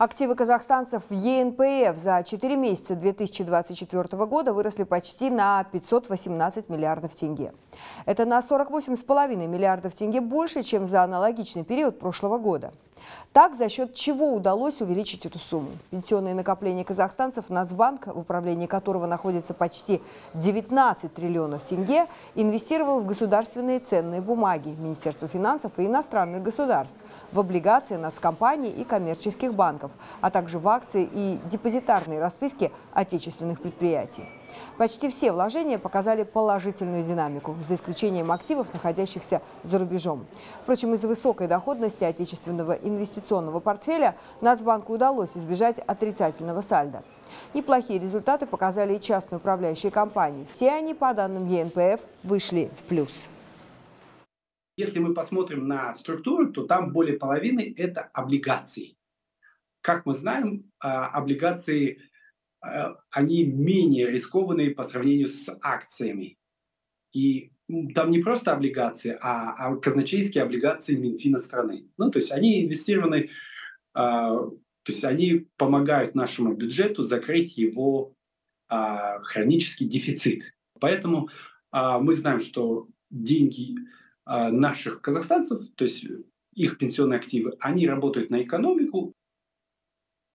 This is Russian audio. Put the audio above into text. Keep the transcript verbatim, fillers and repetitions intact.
Активы казахстанцев в Е Н П Ф за четыре месяца две тысячи двадцать четвёртого года выросли почти на пятьсот восемнадцать миллиардов тенге. Это на сорок восемь с половиной миллиардов тенге больше, чем за аналогичный период прошлого года. Так, за счет чего удалось увеличить эту сумму? Пенсионные накопления казахстанцев Нацбанк, в управлении которого находится почти девятнадцать триллионов тенге, инвестировал в государственные ценные бумаги Министерства финансов и иностранных государств, в облигации нацкомпаний и коммерческих банков, а также в акции и депозитарные расписки отечественных предприятий. Почти все вложения показали положительную динамику, за исключением активов, находящихся за рубежом. Впрочем, из-за высокой доходности отечественного инвестиционного портфеля Нацбанку удалось избежать отрицательного сальдо. Неплохие результаты показали и частные управляющие компании. Все они, по данным Е Н П Ф, вышли в плюс. Если мы посмотрим на структуру, то там более половины – это облигации. Как мы знаем, облигации они менее рискованные по сравнению с акциями. И там не просто облигации, а, а казначейские облигации Минфина страны. Ну, то есть они инвестированы, а, то есть они помогают нашему бюджету закрыть его а, хронический дефицит. Поэтому а, мы знаем, что деньги а, наших казахстанцев, то есть их пенсионные активы, они работают на экономику,